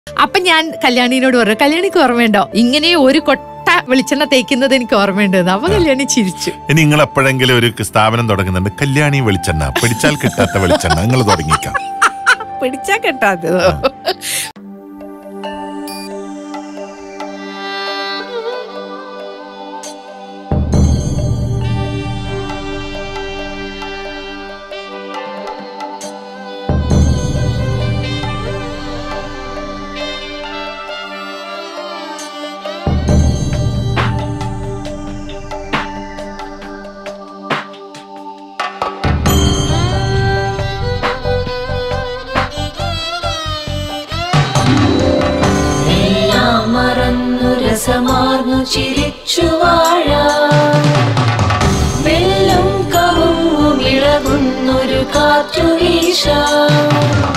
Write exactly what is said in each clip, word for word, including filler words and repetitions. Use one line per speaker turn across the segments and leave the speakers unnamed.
അപ്പൊ ഞാൻ കല്യാണിനോട് പറഞ്ഞു, കല്യാണിക്ക് ഓർമ്മയുണ്ടോ ഇങ്ങനെ ഒരു കൊട്ട വെളിച്ചെണ്ണ തേക്കുന്നത് എനിക്ക് ഓർമ്മയുണ്ട്. അപ്പൊ കല്യാണി ചിരിച്ചു.
ഇനി നിങ്ങൾ എപ്പോഴെങ്കിലും ഒരു സ്ഥാപനം തുടങ്ങുന്നുണ്ട്, കല്യാണി വെളിച്ചെണ്ണ, പിടിച്ചാൽ കിട്ടാത്ത വെളിച്ചെണ്ണ, നിങ്ങൾ തുടങ്ങിക്കാം.
പിടിച്ചാൽ കിട്ടാത്തതോ?
രസമാർന്നു ചിരിച്ചു വാഴാം, വെള്ളം കവുങ്ങും ഇളകുന്നൊരു കാറ്റു വീശാം,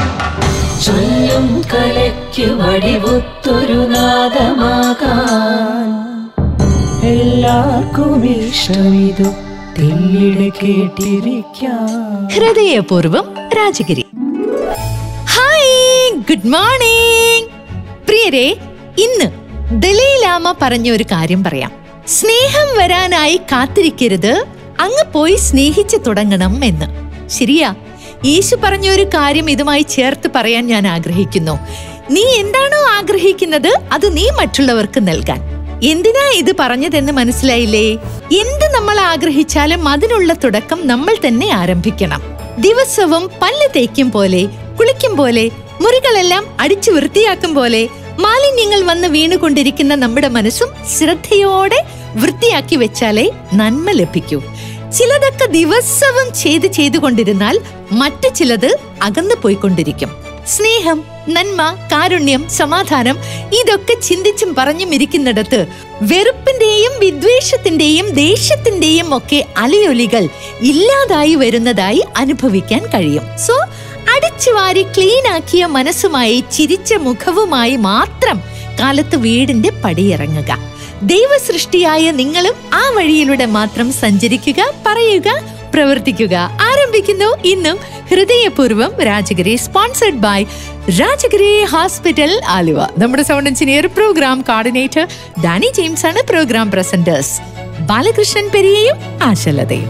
ചൊല്ലും കലയ്ക്ക് വടിവുത്തൊരു നാദമാകാൻ, എല്ലാവർക്കും ഇഷ്ടമിതു തെല്ലിടെ കേട്ടിരിക്കാം.
ഹൃദയപൂർവം രാജഗിരി. ഹായ്, ഗുഡ് മോർണിംഗ് പ്രിയരെ. ഇന്ന് ദലൈലാമ പറഞ്ഞ ഒരു കാര്യം പറയാം. സ്നേഹം വരാനായി കാത്തിരിക്കരുത്, അങ്ങ് പോയി സ്നേഹിച്ചു തുടങ്ങണം എന്ന്. ശരിയാ, യേശു പറഞ്ഞ ഒരു കാര്യം ഇതുമായി ചേർത്ത് പറയാൻ ഞാൻ ആഗ്രഹിക്കുന്നു. നീ എന്താണോ ആഗ്രഹിക്കുന്നത് അത് നീ മറ്റുള്ളവർക്ക് നൽകാൻ. എന്തിനാ ഇത് പറഞ്ഞതെന്ന് മനസ്സിലായില്ലേ? എന്ത് നമ്മൾ ആഗ്രഹിച്ചാലും അതിനുള്ള തുടക്കം നമ്മൾ തന്നെ ആരംഭിക്കണം. ദിവസവും പല്ല് തേക്കും പോലെ, കുളിക്കും പോലെ, മുറികളെല്ലാം അടിച്ചു വൃത്തിയാക്കും പോലെ മാലിന്യങ്ങൾ വന്ന് വീണുകൊണ്ടിരിക്കുന്ന നമ്മുടെ മനസ്സും ശ്രദ്ധയോടെ വൃത്തിയാക്കി വെച്ചാലേ നന്മ ലഭിക്കൂ. ചിലതൊക്കെ ദിവസവും ചെയ്ത് ചെയ്തുകൊണ്ടിരുന്നാൽ മറ്റു ചിലത് അകന്നു പോയിക്കൊണ്ടിരിക്കും. സ്നേഹം, നന്മ, കാരുണ്യം, സമാധാനം ഇതൊക്കെ ചിന്തിച്ചും പറഞ്ഞും ഇരിക്കുന്നിടത്ത് വെറുപ്പിന്റെയും വിദ്വേഷത്തിന്റെയും ദേഷ്യത്തിന്റെയും ഒക്കെ അലയൊലികൾ ഇല്ലാതായി വരുന്നതായി അനുഭവിക്കാൻ കഴിയും. സോ അടിച്ചുവാരി ക്ലീൻ ആക്കിയ മനസ്സുമായി ചിരിച്ച മുഖവുമായി മാത്രം കാലത്ത് വീടിന്റെ പടിയിറങ്ങുക. ദൈവസൃഷ്ടിയായ നിങ്ങളും ആ വഴിയിലൂടെ മാത്രം സഞ്ചരിക്കുക, പറയുക, പ്രവർത്തിക്കുക. ആരംഭിക്കുന്നു ഇന്നും ഹൃദയപൂർവ്വം Rajagiri, sponsored by Rajagiri hospital Aluva. നമ്മുടെ sound engineer, program coordinator Danny James ആണ്. പ്രോഗ്രാം പ്രസന്റേഴ്സ് ബാലകൃഷ്ണൻ പെരിയയും ആശലതയും.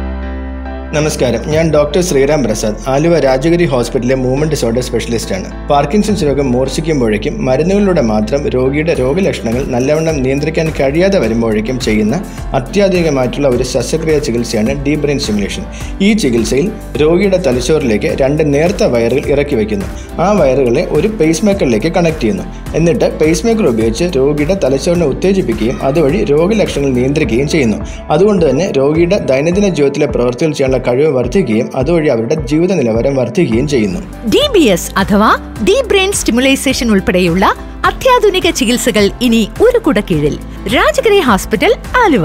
നമസ്കാരം, ഞാൻ ഡോക്ടർ ശ്രീറാം പ്രസാദ്, ആലുവ രാജഗിരി ഹോസ്പിറ്റലിലെ മൂവ്മെന്റ് ഡിസോർഡർ സ്പെഷ്യലിസ്റ്റ് ആണ്. പാർക്കിൻസൺസ് രോഗം മൂർച്ഛിക്കുമ്പോഴേക്കും മരുന്നുകളിലൂടെ മാത്രം രോഗിയുടെ രോഗലക്ഷണങ്ങൾ നല്ലവണ്ണം നിയന്ത്രിക്കാൻ കഴിയാതെ വരുമ്പോഴേക്കും ചെയ്യുന്ന അത്യാധുനികമായിട്ടുള്ള ഒരു ശസ്ത്രക്രിയ ചികിത്സയാണ് ഡീപ് ബ്രെയിൻ സ്റ്റിമുലേഷൻ. ഈ ചികിത്സയിൽ രോഗിയുടെ തലച്ചോറിലേക്ക് രണ്ട് നേർത്ത വയറുകൾ ഇറക്കി വയ്ക്കുന്നു. ആ വയറുകളെ ഒരു പേസ് മേക്കറിലേക്ക് കണക്ട് ചെയ്യുന്നു. എന്നിട്ട് പേസ് മേക്കർ ഉപയോഗിച്ച് രോഗിയുടെ തലച്ചോറിനെ ഉത്തേജിപ്പിക്കുകയും അതുവഴി രോഗലക്ഷണങ്ങൾ നിയന്ത്രിക്കുകയും ചെയ്യുന്നു. അതുകൊണ്ട് തന്നെ രോഗിയുടെ ദൈനംദിന ജീവിതത്തിലെ പ്രവൃത്തികൾ ചെയ്യാനുള്ള കഴിവ് വർദ്ധിക്കുകയും അതുവഴി അവരുടെ ജീവിത നിലവാരം വർദ്ധിക്കുകയും ചെയ്യുന്നു.
ഡി ബി എസ് അഥവാ ഡീപ് ബ്രെയിൻ സ്റ്റിമുലേഷൻ ഉൾപ്പെടെയുള്ള അത്യാധുനിക ചികിത്സകൾ ഇനി ഒരു കുട കീഴിൽ. രാജഗിരി ഹോസ്പിറ്റൽ ആലുവ.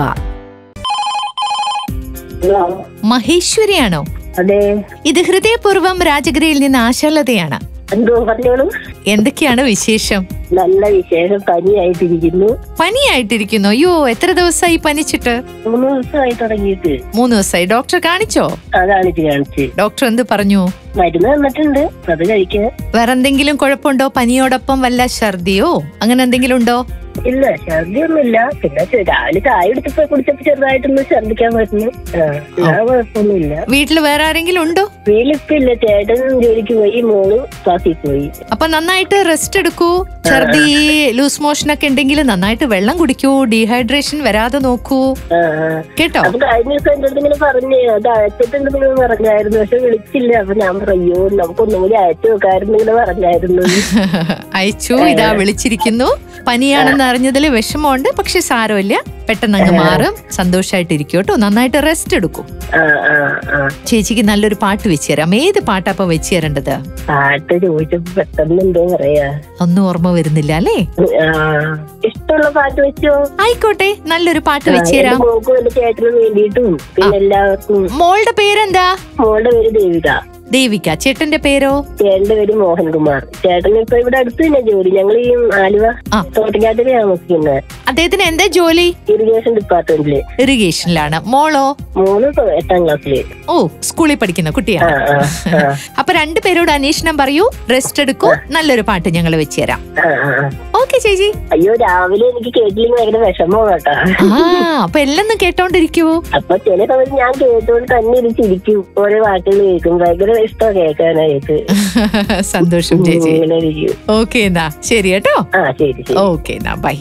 മഹേശ്വരിയാണോ?
അതെ.
ഇത് ഹൃദയപൂർവ്വം രാജഗിരിയിൽ നിന്ന് ആശാലതയാണ്.
എന്തോ പറഞ്ഞോളൂ.
എന്തൊക്കെയാണ് വിശേഷം?
നല്ല വിശേഷം. പനിയായിട്ടിരിക്കുന്നു.
പനിയായിട്ടിരിക്കുന്നു? അയ്യോ, എത്ര ദിവസമായി പനിച്ചിട്ട്?
മൂന്ന് ദിവസമായി തുടങ്ങിയിട്ട്.
മൂന്ന് ദിവസമായി. ഡോക്ടർ കാണിച്ചോ?
കാണിച്ച് കാണിച്ച്.
ഡോക്ടർ എന്ത് പറഞ്ഞു?
മരുന്ന് തന്നിട്ടുണ്ട്, അത് കഴിക്കാൻ.
വേറെ എന്തെങ്കിലും കുഴപ്പമുണ്ടോ? പനിയോടൊപ്പം വല്ല ഛർദിയോ അങ്ങനെ എന്തെങ്കിലും ഉണ്ടോ?
ഇല്ല, ഛർദിയൊന്നുമില്ല. പിന്നെ രാവിലെ ചായ എടുത്തപ്പോ കുടിച്ചപ്പോ ചെറുതായിട്ടൊന്ന് ഛർദിക്കാൻ പറ്റുന്നു. കുഴപ്പമൊന്നുമില്ല.
വീട്ടില് വേറെ ആരെങ്കിലും ഉണ്ടോ?
വീട്ടിലിപ്പില്ല, ചേട്ടൻ ജോലിക്ക് പോയി, മോള് ക്ലാസ്സിൽ പോയി.
അപ്പൊ നന്നായിട്ട് റെസ്റ്റ് എടുക്കൂ. ഛർദി, ലൂസ് മോഷൻ ഒക്കെ ഉണ്ടെങ്കിൽ നന്നായിട്ട് വെള്ളം കുടിക്കൂ. ഡീഹൈഡ്രേഷൻ വരാതെ നോക്കൂ കേട്ടോ.
അപ്പൊ കഴിഞ്ഞ ദിവസം എന്റെ അടുത്ത് ഇങ്ങനെ പറഞ്ഞ് അത് അയച്ചിട്ടുണ്ടെന്ന് പറഞ്ഞായിരുന്നു, പക്ഷെ വിളിച്ചില്ല. അപ്പൊ ഞാൻ പറയോ നമുക്കൊന്നും കൂടി അയച്ചു നോക്കായിരുന്നു ഇങ്ങനെ പറഞ്ഞായിരുന്നു.
അയച്ചു, ഇതാ വിളിച്ചിരിക്കുന്നു. പനിയാണെന്ന് അറിഞ്ഞതിൽ വിഷമമുണ്ട്, പക്ഷെ സാരമില്ല, പെട്ടെന്ന് അങ്ങ് മാറും. സന്തോഷമായിട്ടിരിക്കും കേട്ടോ. നന്നായിട്ട് റെസ്റ്റ് എടുക്കും. ചേച്ചിക്ക് നല്ലൊരു പാട്ട് വെച്ച് തരാം. ഏത് പാട്ടാ അപ്പൊ വെച്ച് തരേണ്ടത്?
പാട്ട് ചോദിച്ചപ്പോ പെട്ടെന്ന് എന്തോ പറയാ,
ഒന്നും ഓർമ്മ വരുന്നില്ല അല്ലേ?
ഇഷ്ടമുള്ള പാട്ട് വെച്ചോ.
ആയിക്കോട്ടെ, നല്ലൊരു പാട്ട് വെച്ച് തരാം.
മോക്കും എന്റെ ചേട്ടനും വേണ്ടിയിട്ടും പിന്നെ എല്ലാവർക്കും.
മോളുടെ പേരെന്താ?
മോളുടെ പേര് ദേവിക.
ദേവിക. ചേട്ടന്റെ പേരോ?
ചേട്ടന്റെ പേര് മോഹൻകുമാർ. ചേട്ടൻ ഇപ്പൊ ഇവിടെ അടുത്ത് തന്നെ ജോലി. ഞങ്ങൾ ഈ ആലുവ തോട്ടക്കാട്ടിൽ താമസിക്കുന്നത്.
അദ്ദേഹത്തിന് എന്താ ജോലി?
ഇറിഗേഷൻ ഡിപ്പാർട്ട്മെന്റില്.
ഇറിഗേഷനിലാണ്. മോളോ?
മോള് എട്ടാം ക്ലാസ്സില്.
ഓ, സ്കൂളിൽ പഠിക്കുന്ന കുട്ടിയാണ്. അപ്പൊ രണ്ടുപേരോട് അന്വേഷണം പറയൂ, റെസ്റ്റ് എടുക്കൂ, നല്ലൊരു പാട്ട് ഞങ്ങൾ വെച്ച് തരാം. ഓക്കെ ചേച്ചി.
അയ്യോ, രാവിലെ എനിക്ക് കേട്ടില്ലെങ്കിൽ ഭയങ്കര വിഷമോ കേട്ടോ.
ആ, അപ്പൊ എല്ലാം കേട്ടോണ്ടിരിക്കുവോ?
അപ്പൊ ചില സമയത്ത് ഞാൻ കേട്ടോണ്ട് തന്നെ ഇരിച്ചിരിക്കും. ഓരോ പാട്ടുകൾ കേൾക്കും. ഭയങ്കര ഇഷ്ടം കേൾക്കാനായിട്ട്.
സന്തോഷം ചേച്ചി. ഓക്കെ എന്നാ ശരി കേട്ടോ. ഓക്കെ എന്നാ ബൈ.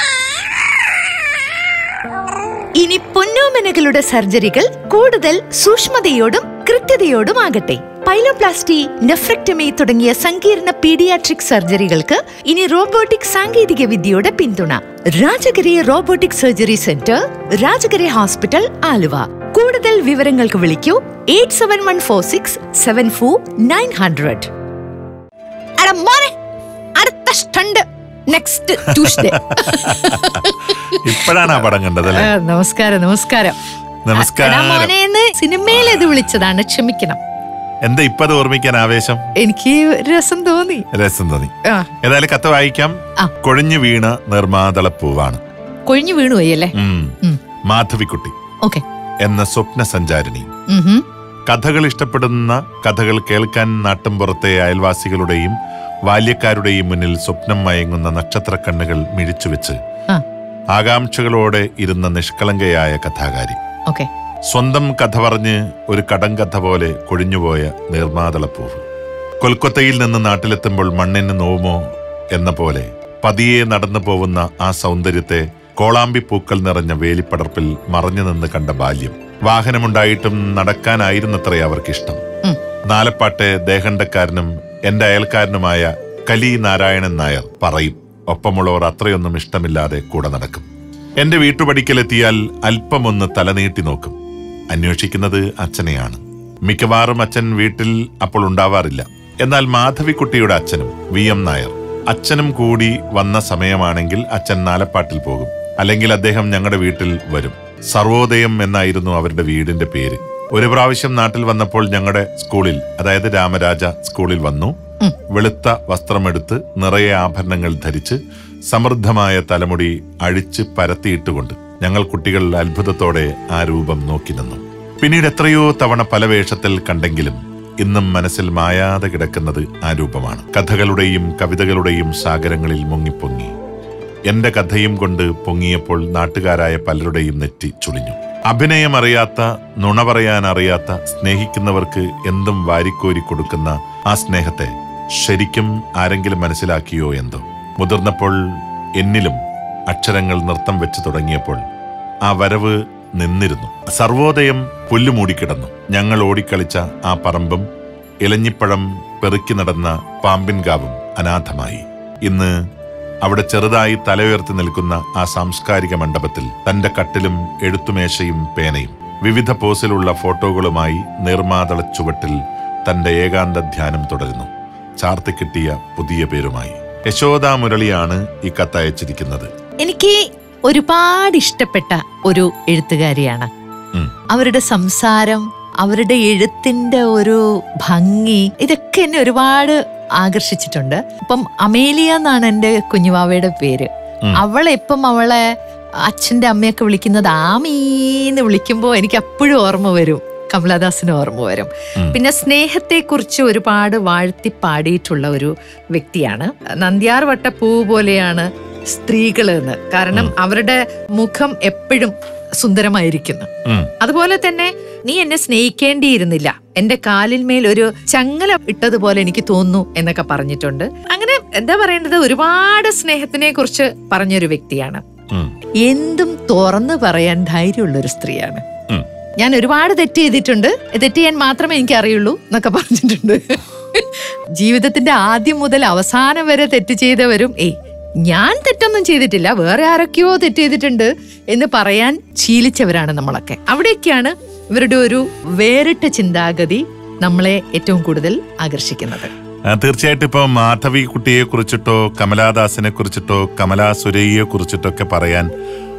ഇനി പൊന്നോമനകളുടെ സർജറികൾ കൂടുതൽ സൂക്ഷ്മതയോടും കൃത്യതയോടുമാകട്ടെ. പൈലോപ്ലാസ്റ്റി, നെഫ്രക്ടമി തുടങ്ങിയ സങ്കീർണ പീഡിയാട്രിക് സർജറികൾക്ക് ഇനി റോബോട്ടിക് സാങ്കേതിക വിദ്യയുടെ പിന്തുണ. Rajagiri robotic surgery centre, Rajagiri hospital, Aluva. കൂടുതൽ വിവരങ്ങൾക്ക് വിളിക്കൂ eight seven one four six seven four nine hundred. അടുത്ത സ്റ്റണ്ട് നെക്സ്റ്റ് ട്യൂസ്ഡേ.
ഇപ്പോഴാണ് ആ പടം കണ്ടതല്ലേ?
നമസ്കാരം നമസ്കാരം
നമസ്കാരം.
മോനെന്ന് സിനിമയിൽ ഇത് വിളിച്ചതാണ്, ക്ഷമിക്കണം.
എന്താ ഇപ്പത് ഓർമ്മിക്കാൻ ആവേശം?
എനിക്ക് രസം തോന്നി
രസം തോന്നി ഏതായാലും കത്ത് വായിക്കാം. കൊഴിഞ്ഞു വീണ നിർമാതളപ്പൂവാണ്.
കൊഴിഞ്ഞു വീണു പോയി അല്ലേ?
മാധവിക്കുട്ടി
ഓക്കെ
എന്ന സ്വപ്ന സഞ്ചാരിണി. കഥകൾ ഇഷ്ടപ്പെടുന്ന, കഥകൾ കേൾക്കാൻ നാട്ടിൻപുറത്തെ അയൽവാസികളുടെയും ബാല്യക്കാരുടെയും മുന്നിൽ സ്വപ്നം മയങ്ങുന്ന നക്ഷത്ര കണ്ണുകൾ മിഴിച്ചുവെച്ച് ആകാംക്ഷകളോടെ ഇരുന്ന നിഷ്കളങ്കയായ കഥാകാരി. സ്വന്തം കഥ പറഞ്ഞ് ഒരു കടങ്കഥ പോലെ കൊഴിഞ്ഞുപോയ നീർമാതളപ്പൂവ്. കൊൽക്കത്തയിൽ നിന്ന് നാട്ടിലെത്തുമ്പോൾ മണ്ണിന് നോവുമോ എന്ന പോലെ പതിയെ നടന്നു പോകുന്ന ആ സൗന്ദര്യത്തെ കോളാമ്പി പൂക്കൾ നിറഞ്ഞ വേലിപ്പടർപ്പിൽ മറഞ്ഞു നിന്ന് കണ്ട ബാല്യം. വാഹനമുണ്ടായിട്ടും നടക്കാനായിരുന്നത്രേ അവർക്കിഷ്ടം. നാലപ്പാട്ടെ ദേഹണ്ടക്കാരനും എന്റെ അയൽക്കാരനുമായ കലി നാരായണൻ നായർ പറയും, ഒപ്പമുള്ളവർ അത്രയൊന്നും ഇഷ്ടമില്ലാതെ കൂടെ നടക്കും. എന്റെ വീട്ടുപടിക്കലെത്തിയാൽ അല്പമൊന്ന് തലനീട്ടി നോക്കും. അന്വേഷിക്കുന്നത് അച്ഛനെയാണ്. മിക്കവാറും അച്ഛൻ വീട്ടിൽ അപ്പോൾ ഉണ്ടാവാറില്ല. എന്നാൽ മാധവിക്കുട്ടിയുടെ അച്ഛനും വി എം നായർ, അച്ഛനും കൂടി വന്ന സമയമാണെങ്കിൽ അച്ഛൻ നാലപ്പാട്ടിൽ പോകും, അല്ലെങ്കിൽ അദ്ദേഹം ഞങ്ങളുടെ വീട്ടിൽ വരും. സർവോദയം എന്നായിരുന്നു അവരുടെ വീടിന്റെ പേര്. ഒരു പ്രാവശ്യം നാട്ടിൽ വന്നപ്പോൾ ഞങ്ങളുടെ സ്കൂളിൽ, അതായത് രാമരാജ സ്കൂളിൽ വന്നു. വെളുത്ത വസ്ത്രമെടുത്ത് നിറയെ ആഭരണങ്ങൾ ധരിച്ച് സമൃദ്ധമായ തലമുടി അഴിച്ച് പരത്തിയിട്ടുകൊണ്ട് ഞങ്ങൾ കുട്ടികൾ അത്ഭുതത്തോടെ ആ രൂപം നോക്കി നിന്നു. പിന്നീട് എത്രയോ തവണ പല വേഷത്തിൽ കണ്ടെങ്കിലും ഇന്നും മനസ്സിൽ മായാതെ കിടക്കുന്നത് ആ രൂപമാണ്. കഥകളുടെയും കവിതകളുടെയും സാഗരങ്ങളിൽ മുങ്ങിപ്പൊങ്ങി എന്റെ കഥയും കൊണ്ട് പൊങ്ങിയപ്പോൾ നാട്ടുകാരായ പലരുടെയും നെറ്റി ചുളിഞ്ഞു. അഭിനയം അറിയാത്ത, നുണ പറയാൻ അറിയാത്ത, സ്നേഹിക്കുന്നവർക്ക് എന്തും വാരിക്കോരി കൊടുക്കുന്ന ആ സ്നേഹത്തെ ശരിക്കും ആരെങ്കിലും മനസ്സിലാക്കിയോ എന്തോ. മുതിർന്നപ്പോൾ എന്നിലും അക്ഷരങ്ങൾ നൃത്തം വെച്ച് തുടങ്ങിയപ്പോൾ ആ വരവ് നിന്നിരുന്നു. സർവോദയം പുല്ലുമൂടിക്കിടന്നു. ഞങ്ങൾ ഓടിക്കളിച്ച ആ പറമ്പും ഇലഞ്ഞിപ്പഴം പെറുക്കി നടന്ന പാമ്പിൻകാവും അനാഥമായി. ഇന്ന് അവിടെ ചെറുതായി തലയുയർത്തി നിൽക്കുന്ന ആ സാംസ്കാരിക മണ്ഡപത്തിൽ തന്റെ കട്ടിലും എഴുത്തുമേശയും പേനയും വിവിധ പോസിലുള്ള ഫോട്ടോകളുമായി നീർമാതള ചുവട്ടിൽ തന്റെ ഏകാന്ത ധ്യാനം തുടരുന്നു. ചാർത്തിക്കിട്ടിയ പുതിയ പേരുമായി യശോദാ മുരളിയാണ് ഈ കത്തയച്ചിരിക്കുന്നത്.
എനിക്ക് ഒരുപാട് ഇഷ്ടപ്പെട്ട ഒരു എഴുത്തുകാരിയാണ്. അവരുടെ സംസാരം, അവരുടെ എഴുത്തിന്റെ ഒരു ഭംഗി, ഇതൊക്കെ എന്നെ ഒരുപാട് ആകർഷിച്ചിട്ടുണ്ട്. ഇപ്പം അമേലിയ എന്നാണ് എന്റെ കുഞ്ഞുവാവയുടെ പേര്. അവളെ ഇപ്പം അവളെ അച്ഛന്റെ അമ്മയൊക്കെ വിളിക്കുന്നത് ആമീന്ന് വിളിക്കുമ്പോ എനിക്ക് അപ്പോഴും ഓർമ്മ വരും, കമലാദാസിന് ഓർമ്മ വരും. പിന്നെ സ്നേഹത്തെ കുറിച്ച് ഒരുപാട് വാഴ്ത്തി പാടിയിട്ടുള്ള ഒരു വ്യക്തിയാണ്. നന്ദ്യാർ വട്ട പൂ പോലെയാണ് സ്ത്രീകൾ എന്ന്. കാരണം അവരുടെ മുഖം എപ്പോഴും സുന്ദരമായിരിക്കുന്നു. അതുപോലെ തന്നെ നീ എന്നെ സ്നേഹിക്കേണ്ടിയിരുന്നില്ല, എന്റെ കാലിന്മേൽ ഒരു ചങ്ങല ഇട്ടതുപോലെ എനിക്ക് തോന്നുന്നു എന്നൊക്കെ പറഞ്ഞിട്ടുണ്ട്. അങ്ങനെ എന്താ പറയേണ്ടത്, ഒരുപാട് സ്നേഹത്തിനെ കുറിച്ച് പറഞ്ഞൊരു വ്യക്തിയാണ്. എന്തും തുറന്നു പറയാൻ ധൈര്യമുള്ളൊരു സ്ത്രീയാണ്. ഞാൻ ഒരുപാട് തെറ്റ് ചെയ്തിട്ടുണ്ട്, തെറ്റ് ചെയ്യാൻ മാത്രമേ എനിക്ക് അറിയുള്ളൂ എന്നൊക്കെ പറഞ്ഞിട്ടുണ്ട്. ജീവിതത്തിന്റെ ആദ്യം മുതൽ അവസാനം വരെ തെറ്റ് ചെയ്തവരും ഏയ് ഞാൻ തെറ്റൊന്നും ചെയ്തിട്ടില്ല, വേറെ ആരൊക്കെയോ തെറ്റ് ചെയ്തിട്ടുണ്ട് എന്ന് പറയാൻ ശീലിച്ചവരാണ് നമ്മളൊക്കെ. അവിടെയൊക്കെയാണ് ഇവരുടെ ഒരു വേറിട്ട ചിന്താഗതി നമ്മളെ ഏറ്റവും കൂടുതൽ ആകർഷിക്കുന്നത്.
തീർച്ചയായിട്ടും ഇപ്പൊ മാധവി കുട്ടിയെ കുറിച്ചിട്ടോ കമലാദാസിനെ കുറിച്ചിട്ടോ കമലാ സുരയ്യെ കുറിച്ചിട്ടോ ഒക്കെ പറയാൻ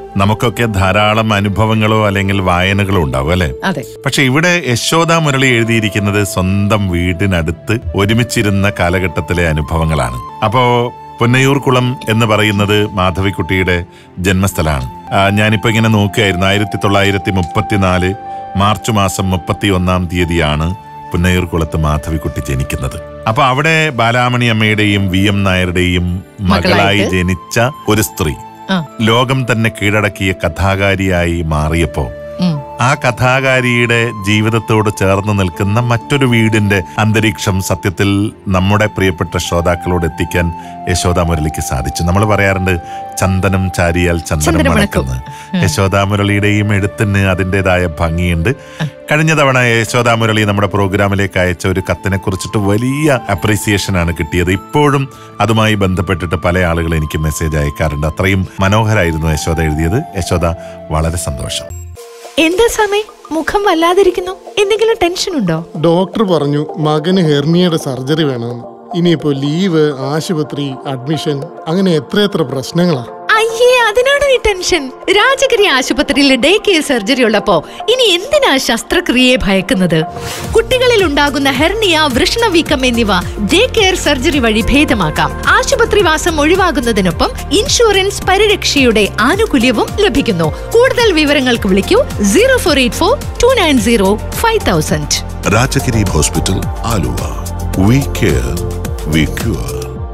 നമുക്കൊക്കെ ധാരാളം അനുഭവങ്ങളോ അല്ലെങ്കിൽ വായനകളോ ഉണ്ടാവും അല്ലെ?
അതെ.
പക്ഷെ ഇവിടെ യശോദ മുരളി എഴുതിയിരിക്കുന്നത് സ്വന്തം വീടിനടുത്ത് ഒരുമിച്ചിരുന്ന കാലഘട്ടത്തിലെ അനുഭവങ്ങളാണ്. അപ്പോ പുന്നയൂർ കുളം എന്ന് പറയുന്നത് മാധവിക്കുട്ടിയുടെ ജന്മസ്ഥലമാണ്. ഞാനിപ്പോ ഇങ്ങനെ നോക്കുകയായിരുന്നു. ആയിരത്തി തൊള്ളായിരത്തി മുപ്പത്തിനാല് മാർച്ച് മാസം മുപ്പത്തി ഒന്നാം തീയതിയാണ് പുന്നയൂർ കുളത്ത് മാധവിക്കുട്ടി ജനിക്കുന്നത്. അപ്പൊ അവിടെ ബാലാമണി അമ്മയുടെയും വി എം നായരുടെയും മകളായി ജനിച്ച ഒരു സ്ത്രീ ലോകം തന്നെ കീഴടക്കിയ കഥാകാരിയായി മാറിയപ്പോ ആ കഥാകാരിയുടെ ജീവിതത്തോട് ചേർന്ന് നിൽക്കുന്ന മറ്റൊരു വീടിന്റെ അന്തരീക്ഷം സത്യത്തിൽ നമ്മുടെ പ്രിയപ്പെട്ട ശ്രോതാക്കളോട് എത്തിക്കാൻ യശോദ മുരളിക്ക് സാധിച്ചു. നമ്മൾ പറയാറുണ്ട് ചന്ദനം ചാരിയാൽ ചന്ദനം മണക്കുന്നു. യശോദ മുരളിയുടെയും എഴുത്തിന് അതിൻ്റെതായ ഭംഗിയുണ്ട്. കഴിഞ്ഞ തവണ യശോദ മുരളി നമ്മുടെ പ്രോഗ്രാമിലേക്ക് അയച്ച ഒരു കത്തിനെ കുറിച്ചിട്ട് വലിയ അപ്രീസിയേഷൻ ആണ് കിട്ടിയത്. ഇപ്പോഴും അതുമായി ബന്ധപ്പെട്ടിട്ട് പല ആളുകൾ എനിക്ക് മെസ്സേജ് അയക്കാറുണ്ട്. അത്രയും മനോഹരായിരുന്നു യശോദ എഴുതിയത്. യശോദ, വളരെ സന്തോഷം.
എന്താ സമയം മുഖം വല്ലാതിരിക്കുന്നു? എന്തെങ്കിലും ടെൻഷൻ ഉണ്ടോ?
ഡോക്ടർ പറഞ്ഞു മകന് ഹെർണിയയുടെ സർജറി വേണമെന്ന്. ഇനിയിപ്പോ ലീവ്, ആശുപത്രി, അഡ്മിഷൻ, അങ്ങനെ എത്രയെത്ര പ്രശ്നങ്ങളാ.
അയ്യേ, അതിനാണോ ഈ ടെൻഷൻ? രാജഗിരി ആശുപത്രിയിൽ ഡേ കെയർ സർജറി ഉള്ളപ്പോ ഇനി എന്തിനാ ശസ്ത്രക്രിയയെ ഭയക്കുന്നത്? കുട്ടികളിൽ ഉണ്ടാകുന്ന ഹെർണിയ, വൃഷണവീക്കം എന്നിവ ഡേ കെയർ സർജറി വഴി ഭേദമാക്കാം. ആശുപത്രിവാസം ഒഴിവാകുന്നതിനൊപ്പം ഇൻഷുറൻസ് പരിരക്ഷയുടെ ആനുകൂല്യവും ലഭിക്കുന്നു. കൂടുതൽ വിവരങ്ങൾക്ക് വിളിക്കൂ zero four eight four two nine zero five thousand.
Rajagiri hospital, Aluva. We care, we cure.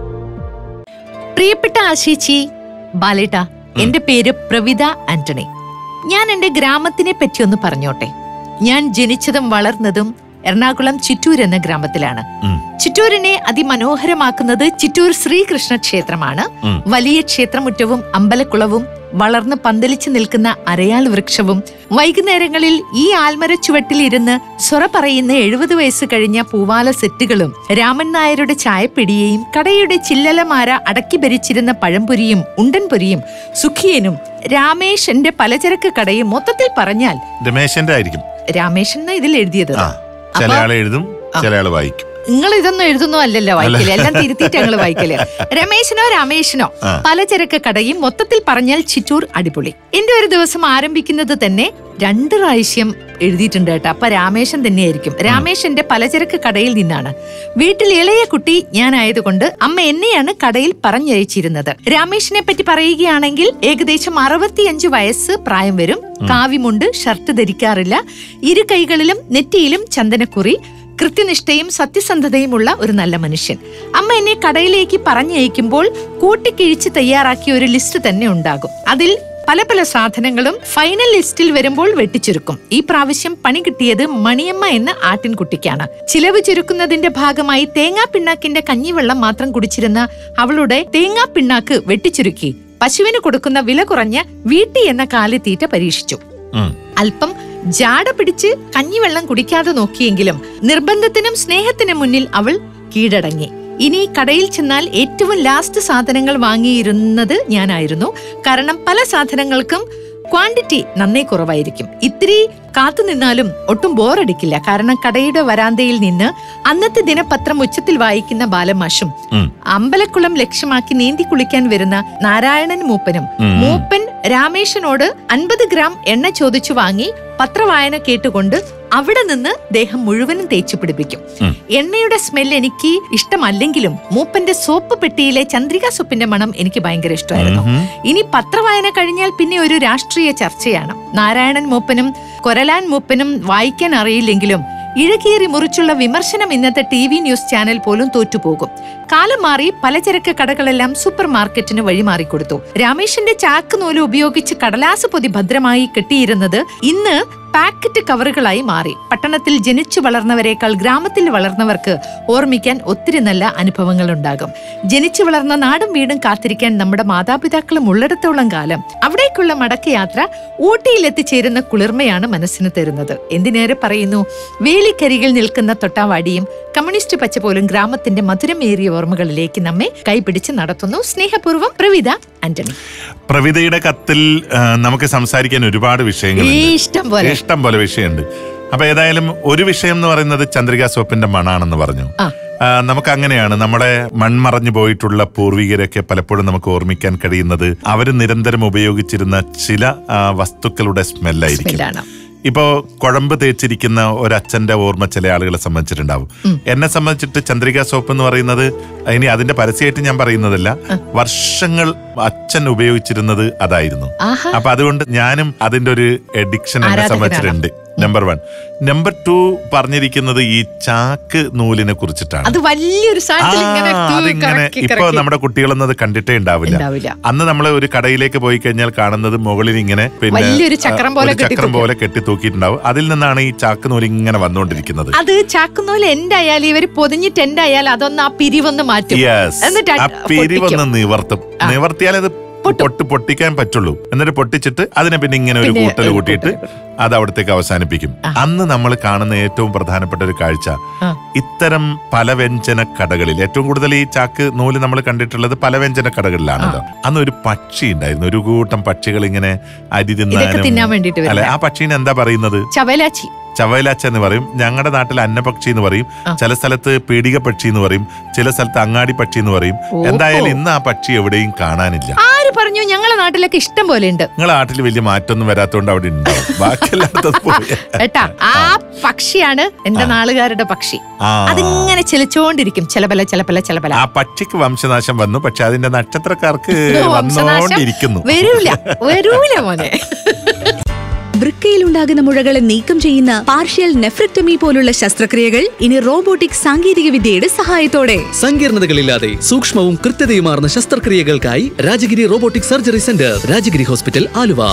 പ്രിയപ്പെട്ട ആശിച്ചി, ബാലേട്ട, എന്റെ പേര് പ്രവിത ആന്റണി. ഞാൻ എന്റെ ഗ്രാമത്തിനെ പറ്റി ഒന്ന് പറഞ്ഞോട്ടെ. ഞാൻ ജനിച്ചതും വളർന്നതും എറണാകുളം ചിറ്റൂർ എന്ന ഗ്രാമത്തിലാണ്. ചിറ്റൂരിനെ അതിമനോഹരമാക്കുന്നത് ചിറ്റൂർ ശ്രീകൃഷ്ണ ക്ഷേത്രമാണ്. വലിയ ക്ഷേത്രമുറ്റവും അമ്പലക്കുളവും വളർന്ന് പന്തലിച്ചു നിൽക്കുന്ന അരയാൽ വൃക്ഷവും വൈകുന്നേരങ്ങളിൽ ഈ ആൽമര ചുവട്ടിൽ ഇരുന്ന് സൊറ പറയുന്ന എഴുപത് വയസ്സ് കഴിഞ്ഞ പൂവാല സെറ്റുകളും രാമൻ നായരുടെ ചായപ്പിടിയെയും കടയുടെ ചില്ലലമാര അടക്കി ഭരിച്ചിരുന്ന പഴംപൊരിയും ഉണ്ടൻപൊരിയും സുഖിയനും രാമേശന്റെ പലചരക്ക് കടയും മൊത്തത്തിൽ പറഞ്ഞാൽ
രമേശന്റെ ആയിരിക്കും.
രാമേശൻ ഇതിൽ എഴുതിയത്.
ചില ആള് എഴുതും, ചില ആള് വായിക്കും.
നിങ്ങൾ ഇതൊന്നും എഴുതുന്നോ അല്ലല്ലോ വായിക്കല്, എല്ലാം തിരുത്തിയിട്ട് ഞങ്ങൾ വായിക്കല്. രമേശനോ രാമേശനോ പലചരക്ക് കടയും മൊത്തത്തിൽ പറഞ്ഞാൽ ചിറ്റൂർ അടിപൊളി. എന്റെ ഒരു ദിവസം ആരംഭിക്കുന്നത് തന്നെ രണ്ട് പ്രാവശ്യം എഴുതിയിട്ടുണ്ട് കേട്ടോ. അപ്പൊ രാമേശൻ തന്നെയായിരിക്കും. രാമേശന്റെ പലചരക്ക് കടയിൽ നിന്നാണ്. വീട്ടിൽ ഇളയ കുട്ടി ഞാനായതുകൊണ്ട് അമ്മ എന്നെയാണ് കടയിൽ പറഞ്ഞയച്ചിരുന്നത്. രാമേശനെ പറ്റി പറയുകയാണെങ്കിൽ ഏകദേശം അറുപത്തിയഞ്ചു വയസ്സ് പ്രായം വരും. കാവിമുണ്ട്, ഷർട്ട് ധരിക്കാറില്ല. ഇരു കൈകളിലും നെറ്റിയിലും ചന്ദനക്കുറി. കൃത്യനിഷ്ഠയും സത്യസന്ധതയുമുള്ള ഒരു നല്ല മനുഷ്യൻ. അമ്മ എന്നെ കടയിലേക്ക് പറഞ്ഞയക്കുമ്പോൾ കൂട്ടിക്കിഴിച്ച് തയ്യാറാക്കിയ ഒരു ലിസ്റ്റ് തന്നെ ഉണ്ടാകും. അതിൽ പല പല സാധനങ്ങളും ഫൈനൽ ലിസ്റ്റിൽ വരുമ്പോൾ വെട്ടിച്ചുരുക്കും. ഈ പ്രാവശ്യം പണി കിട്ടിയത് മണിയമ്മ എന്ന ആട്ടിൻകുട്ടിക്കാണ്. ചിലവ് ചുരുക്കുന്നതിന്റെ ഭാഗമായി തേങ്ങാ പിണ്ണാക്കിന്റെ കഞ്ഞിവെള്ളം മാത്രം കുടിച്ചിരുന്ന അവളുടെ തേങ്ങാ പിണ്ണാക്ക് വെട്ടിച്ചുരുക്കി പശുവിന് കൊടുക്കുന്ന വില കുറഞ്ഞ വീട്ടി എന്ന കാലിത്തീറ്റ പരീക്ഷിച്ചു. അല്പം ജാട പിടിച്ച് കഞ്ഞിവെള്ളം കുടിക്കാതെ നോക്കിയെങ്കിലും നിർബന്ധത്തിനും സ്നേഹത്തിനും മുന്നിൽ അവൾ കീഴടങ്ങി. ഇനി കടയിൽ ചെന്നാൽ ഏറ്റവും ലാസ്റ്റ് സാധനങ്ങൾ വാങ്ങിയിരുന്നത് ഞാനായിരുന്നു. കാരണം പല സാധനങ്ങൾക്കും ക്വാണ്ടിറ്റി നന്നേ കുറവായിരിക്കും. ഇത്തിരി കാത്തു നിന്നാലും ഒട്ടും ബോറടിക്കില്ല. കാരണം കടയുടെ വരാന്തയിൽ നിന്ന് അന്നത്തെ ദിനപത്രം ഉച്ചത്തിൽ വായിക്കുന്ന ബാലമാഷും അമ്പലക്കുളം ലക്ഷ്യമാക്കി നീന്തി കുളിക്കാൻ വരുന്ന നാരായണൻ മൂപ്പനും മൂപ്പൻ രാമേശനോട് അൻപത് ഗ്രാം എണ്ണ ചോദിച്ചു വാങ്ങി പത്രവായന കേട്ടുകൊണ്ട് അവിടെ നിന്ന് ദേഹം മുഴുവനും തേച്ചു പിടിപ്പിക്കും. എണ്ണയുടെ സ്മെൽ എനിക്ക് ഇഷ്ടമല്ലെങ്കിലും മൂപ്പന്റെ സോപ്പ് പെട്ടിയിലെ ചന്ദ്രിക സോപ്പിന്റെ മണം എനിക്ക് ഭയങ്കര ഇഷ്ടമായിരുന്നു. ഇനി പത്രവായന കഴിഞ്ഞാൽ പിന്നെ ഒരു രാഷ്ട്രീയ ചർച്ചയാണ്. നാരായണൻ മൂപ്പനും കൊരലാൻ മൂപ്പനും വായിക്കാൻ അറിയില്ലെങ്കിലും ഇഴകീറി മുറിച്ചുള്ള വിമർശനം ഇന്നത്തെ ടി വി ന്യൂസ് ചാനൽ പോലും തോറ്റുപോകും. കാലം മാറി പലചരക്ക് കടകളെല്ലാം സൂപ്പർ മാർക്കറ്റിന് വഴിമാറിക്കൊടുത്തു. രാമേശന്റെ ചാക്ക് നൂല് ഉപയോഗിച്ച് കടലാസ് പൊതി ഭദ്രമായി കെട്ടിയിരുന്നത് ഇന്ന് പാക്കറ്റ് കവറുകളായി മാറി. പട്ടണത്തിൽ ജനിച്ചു വളർന്നവരെക്കാൾ ഗ്രാമത്തിൽ വളർന്നവർക്ക് ഓർമ്മിക്കാൻ ഒത്തിരി നല്ല അനുഭവങ്ങൾ ഉണ്ടാകും. ജനിച്ചു വളർന്ന നാടും വീടും കാത്തിരിക്കാൻ നമ്മുടെ മാതാപിതാക്കളും ഉള്ളിടത്തോളം കാലം അവിടേക്കുള്ള മടക്കയാത്ര ഊട്ടിയിൽ എത്തിച്ചേരുന്ന കുളിർമയാണ് മനസ്സിന് തരുന്നത്. എന്തിനേറെ പറയുന്നു, വേലിക്കരികിൽ നിൽക്കുന്ന തൊട്ടാവാടിയും കമ്മ്യൂണിസ്റ്റ് പച്ച പോലും ഗ്രാമത്തിന്റെ മധുരമേറിയ ഓർമ്മകളിലേക്ക് നമ്മെ കൈപിടിച്ച് നടത്തുന്നു. സ്നേഹപൂർവ്വം പ്രവിത ആന്റണി.
പ്രവിതയുടെ കത്തിൽ നമുക്ക് സംസാരിക്കാൻ ഒരുപാട് വിഷയങ്ങൾ,
ഇഷ്ടം പോലെ
ഇഷ്ടം പോലെ വിഷയമുണ്ട്. അപ്പൊ ഏതായാലും ഒരു വിഷയം എന്ന് പറയുന്നത് ചന്ദ്രിക സോപ്പിന്റെ മണാണെന്ന് പറഞ്ഞു. നമുക്ക് അങ്ങനെയാണ് നമ്മുടെ മൺമറഞ്ഞു പോയിട്ടുള്ള പൂർവികരൊക്കെ പലപ്പോഴും നമുക്ക് ഓർമ്മിക്കാൻ കഴിയുന്നത് അവർ നിരന്തരം ഉപയോഗിച്ചിരുന്ന ചില വസ്തുക്കളുടെ സ്മെല്ലായിരിക്കും. ഇപ്പോ കുഴമ്പ് തേച്ചിരിക്കുന്ന ഒരച്ഛന്റെ ഓർമ്മ ചില ആളുകളെ സംബന്ധിച്ചിട്ടുണ്ടാവും. എന്നെ സംബന്ധിച്ചിട്ട് ചന്ദ്രിക സോപ്പ് എന്ന് പറയുന്നത്, ഇനി അതിന്റെ പരസ്യമായിട്ട് ഞാൻ പറയുന്നതല്ല, വർഷങ്ങൾ അച്ഛൻ ഉപയോഗിച്ചിരുന്നത് അതായിരുന്നു. അപ്പൊ അതുകൊണ്ട് ഞാനും അതിന്റെ ഒരു എഡിക്ഷൻ എന്നെ സംബന്ധിച്ചിട്ടുണ്ട്. Number one. നമ്പർ ടു പറഞ്ഞിരിക്കുന്നത് ഈ ചാക്ക് നൂലിനെ കുറിച്ചിട്ടാണ്.
അത് വലിയൊരു
അതിങ്ങനെ ഇപ്പൊ നമ്മുടെ കുട്ടികളൊന്നും അത് കണ്ടിട്ടേ ഉണ്ടാവില്ല. അന്ന് നമ്മൾ ഒരു കടയിലേക്ക് പോയി കഴിഞ്ഞാൽ കാണുന്നത് മുകളിൽ ഇങ്ങനെ പിന്നെ ഒരു ചക്രം പോലെ കെട്ടി തൂക്കിയിട്ടുണ്ടാവും. അതിൽ നിന്നാണ് ഈ ചാക്ക് നൂല് ഇങ്ങനെ വന്നുകൊണ്ടിരിക്കുന്നത്.
അത് ചാക്ക് നൂല് എന്തായാലും ഇവര് പൊതിഞ്ഞിട്ട് എന്തായാലും അതൊന്ന് ആ പിരിവൊന്ന് മാറ്റും.
ആ പിരിവൊന്ന് നിവർത്തും. നിവർത്തിയാൽ അത് പൊട്ട് പൊട്ടിക്കാൻ പറ്റുള്ളൂ. എന്നിട്ട് പൊട്ടിച്ചിട്ട് അതിനെ പിന്നെ ഇങ്ങനെ ഒരു കൂട്ടൽ കൂട്ടിയിട്ട് അത് അവിടത്തേക്ക് അവസാനിപ്പിക്കും. അന്ന് നമ്മൾ കാണുന്ന ഏറ്റവും പ്രധാനപ്പെട്ട ഒരു കാഴ്ച, ഇത്തരം പലവ്യഞ്ജന കടകളിൽ ഏറ്റവും കൂടുതൽ ഈ ചാക്ക് നൂല് നമ്മൾ കണ്ടിട്ടുള്ളത് പലവ്യഞ്ജന കടകളിലാണല്ലോ. അന്ന് ഒരു പക്ഷി ഉണ്ടായിരുന്നു, ഒരു കൂട്ടം പക്ഷികൾ ഇങ്ങനെ അരി തിന്നാനും. അല്ലെ, ആ പക്ഷീനെ എന്താ പറയുന്നത്?
ചവലാച്ചി.
ചവലാച്ച എന്ന് പറയും. ഞങ്ങളുടെ നാട്ടിൽ അന്നപക്ഷി എന്ന് പറയും, ചില സ്ഥലത്ത് പീടിക പക്ഷി എന്ന് പറയും, ചില സ്ഥലത്ത് അങ്ങാടി പക്ഷി എന്ന് പറയും. എന്തായാലും ഇന്ന് ആ പക്ഷി എവിടെയും കാണാനില്ല.
ആര് പറഞ്ഞു? ഞങ്ങളുടെ നാട്ടിലൊക്കെ ഇഷ്ടം പോലെ ഉണ്ട്.
നിങ്ങളുടെ നാട്ടിൽ വലിയ മാറ്റമൊന്നും വരാത്തോണ്ട് അവിടെ ഉണ്ടാവും. ബാക്കിയെല്ലായിടത്തും പോയി.
ഏട്ടാ, ആ പക്ഷിയാണ് എന്റെ നാളുകാരുടെ പക്ഷി. അതിങ്ങനെ ചെലിച്ചോണ്ടിരിക്കും. ചിലപല ചിലപല ചിലപല.
ആ പക്ഷിക്ക് വംശനാശം വന്നു, പക്ഷെ അതിന്റെ നക്ഷത്രക്കാർക്ക് വന്നുകൊണ്ടിരിക്കുന്നു.
വരൂല വരൂല മോനെ.
വൃക്കയിലുണ്ടാകുന്ന മുഴകളെ നീക്കം ചെയ്യുന്ന പാർഷ്യൽ നെഫ്രക്ടമി പോലുള്ള ശസ്ത്രക്രിയകൾ ഇനി റോബോട്ടിക് സാങ്കേതിക വിദ്യയുടെ സഹായത്തോടെ
സങ്കീർണതകളില്ലാതെ സൂക്ഷ്മവും കൃത്യതയുമാർന്ന ശസ്ത്രക്രിയകൾക്കായി Rajagiri robotic surgery centre, Rajagiri hospital, Aluva.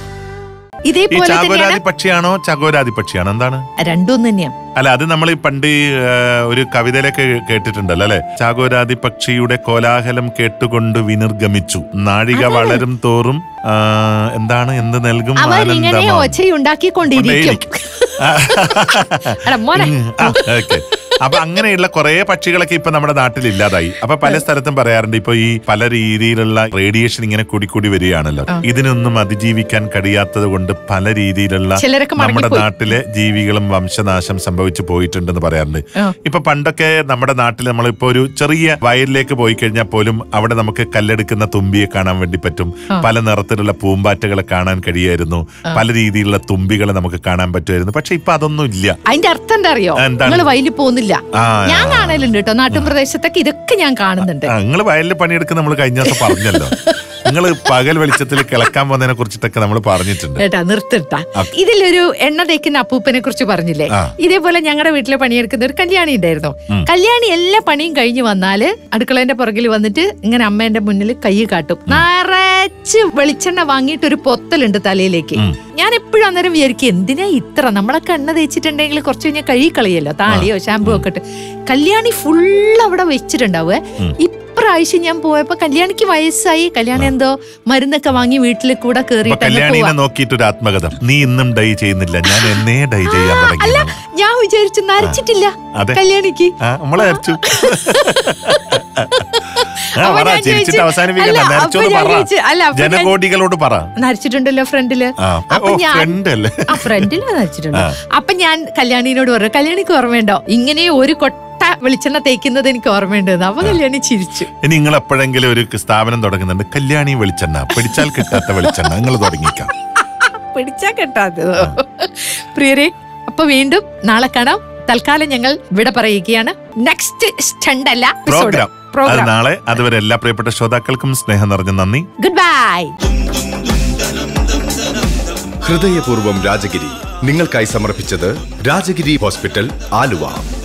ഇതേപോലെ
പക്ഷിയാണോ ചകോരാതി പക്ഷിയാണോ? എന്താണ്?
രണ്ടും തന്നെയാണ്.
അല്ല, അത് നമ്മൾ പണ്ട് ഒരു കവിതയിലൊക്കെ കേട്ടിട്ടുണ്ടല്ലോ അല്ലെ? ചാകോരാതി പക്ഷിയുടെ കോലാഹലം കേട്ടുകൊണ്ട് വിനിർഗമിച്ചു, നാഴിക വളരും തോറും എന്താണ് എന്ത് നൽകും
ഒച്ചയുണ്ടാക്കിക്കൊണ്ടിരിക്കും.
അപ്പൊ അങ്ങനെയുള്ള കുറെ പക്ഷികളൊക്കെ ഇപ്പൊ നമ്മുടെ നാട്ടിൽ ഇല്ലാതായി. അപ്പൊ പല സ്ഥലത്തും പറയാറുണ്ട്, ഇപ്പൊ ഈ പല രീതിയിലുള്ള റേഡിയേഷൻ ഇങ്ങനെ കൂടിക്കൂടി വരികയാണല്ലോ. ഇതിനൊന്നും അതിജീവിക്കാൻ കഴിയാത്തത് കൊണ്ട് പല രീതിയിലുള്ള നമ്മുടെ നാട്ടിലെ ജീവികളും വംശനാശം സംഭവിച്ചു പോയിട്ടുണ്ടെന്ന് പറയാറുണ്ട്. ഇപ്പൊ പണ്ടൊക്കെ നമ്മുടെ നാട്ടിൽ നമ്മളിപ്പോ ഒരു ചെറിയ വയലിലേക്ക് പോയി കഴിഞ്ഞാൽ പോലും അവിടെ നമുക്ക് കല്ലെടുക്കുന്ന തുമ്പിയെ കാണാൻ വേണ്ടി പറ്റും. പല നിറത്തിലുള്ള പൂമ്പാറ്റകളെ കാണാൻ കഴിയായിരുന്നു. പല രീതിയിലുള്ള തുമ്പികളെ നമുക്ക് കാണാൻ പറ്റുമായിരുന്നു. പക്ഷെ ഇപ്പൊ അതൊന്നും ഇല്ല.
അതിന്റെ അർത്ഥം എന്താ അറിയോ? നിങ്ങൾ വയലിൽ പോകുന്നില്ല. ഞാൻ കാണലുണ്ട് കേട്ടോ, നാട്ടിൻ പ്രദേശത്തൊക്കെ ഇതൊക്കെ ഞാൻ കാണുന്നുണ്ട്.
നിങ്ങൾ വയലിൽ പണിയെടുക്കുന്ന നമ്മൾ കഴിഞ്ഞ ദിവസം പറഞ്ഞല്ലോ. നിങ്ങൾ പകൽ വെളിച്ചത്തിൽ കിളക്കാൻ പോകുന്നതിനെ കുറിച്ചിട്ടൊക്കെ നമ്മൾ പറഞ്ഞിട്ടുണ്ട്.
ഏട്ടാ നിർത്തിട്ടാ. ഇതിലൊരു എണ്ണ തേക്കുന്ന അപ്പൂപ്പനെ കുറിച്ച് പറഞ്ഞില്ലേ? ഇതേപോലെ ഞങ്ങളുടെ വീട്ടിലെ പണിയെടുക്കുന്ന ഒരു കല്യാണി ഉണ്ടായിരുന്നു. കല്യാണി എല്ലാ പണിയും കഴിഞ്ഞു വന്നാല് അടുക്കളേന്റെ പുറകിൽ വന്നിട്ട് ഇങ്ങനെ അമ്മേന്റെ മുന്നിൽ കൈ കാട്ടും. നിറച്ച് വെളിച്ചെണ്ണ വാങ്ങിയിട്ട് ഒരു പൊത്തലുണ്ട് തലയിലേക്ക്. ഞാൻ എപ്പോഴും അന്നേരം വിചാരിക്കും, എന്തിനാ ഇത്ര? നമ്മളൊക്കെ എണ്ണ തേച്ചിട്ടുണ്ടെങ്കിൽ കുറച്ച് കഴിഞ്ഞാൽ കഴുകി കളയല്ലോ, താളിയോ ഷാമ്പൂ ഒക്കെ ഇട്ട്. കല്യാണി ഫുള്ള് അവിടെ വെച്ചിട്ടുണ്ടാവേ. ഇപ്രാവശ്യം ഞാൻ പോയപ്പോ കല്യാണിക്ക് വയസ്സായി. കല്യാണി എന്തോ മരുന്നൊക്കെ വാങ്ങി വീട്ടിൽ കൂടെ കേറിയിട്ട്
നോക്കിയിട്ടൊരു ആത്മകഥ, നീ ഇന്നും ഡൈ ചെയ്യുന്നില്ല, ഞാൻ എന്നേ ഡൈ ചെയ്യാൻ തുടങ്ങി.
അല്ല, ഞാൻ വിചാരിച്ചു നരച്ചിട്ടില്ല കല്യാണിക്ക്.
ജനകോടികളോട് പറ,
നരച്ചിട്ടുണ്ടല്ലോ ഫ്രണ്ടില്. ഫ്രണ്ടില് നരച്ചിട്ടുണ്ട്. അപ്പൊ ഞാൻ കല്യാണിനോട് പറഞ്ഞു, കല്യാണിക്ക് ഓർമ്മയുണ്ടോ ഇങ്ങനെ ഒരു കൊട്ട വെളിച്ചെണ്ണ തേക്കുന്നത് എനിക്ക് ഓർമ്മയുണ്ട്. അപ്പൊ കല്യാണി ചിരിച്ചു.
ഇനി നിങ്ങൾ എപ്പോഴെങ്കിലും ഒരു സ്ഥാപനം തുടങ്ങുന്നുണ്ട്, കല്യാണി വെളിച്ചെണ്ണ, പിടിച്ചാൽ കിട്ടാത്ത വെളിച്ചെണ്ണ, നിങ്ങൾ തുടങ്ങിക്കാം.
പിടിച്ചാൽ കിട്ടാത്തതോ? പ്രിയരെ, അപ്പൊ വീണ്ടും നാളെ കാണാം. തൽക്കാലം ഞങ്ങൾ വിട പറയുകയാണ്. നെക്സ്റ്റ് സ്റ്റണ്ട് അല്ല,
പ്രോഗ്രാം നാളെ. അതുവരെ എല്ലാ പ്രിയപ്പെട്ട ശ്രോതാക്കൾക്കും സ്നേഹം നിറഞ്ഞ നന്ദി.
Good bye.
ഹൃദയപൂർവ്വം രാജഗിരി നിങ്ങൾക്കായി സമർപ്പിച്ചത് രാജഗിരി ഹോസ്പിറ്റൽ, ആലുവ.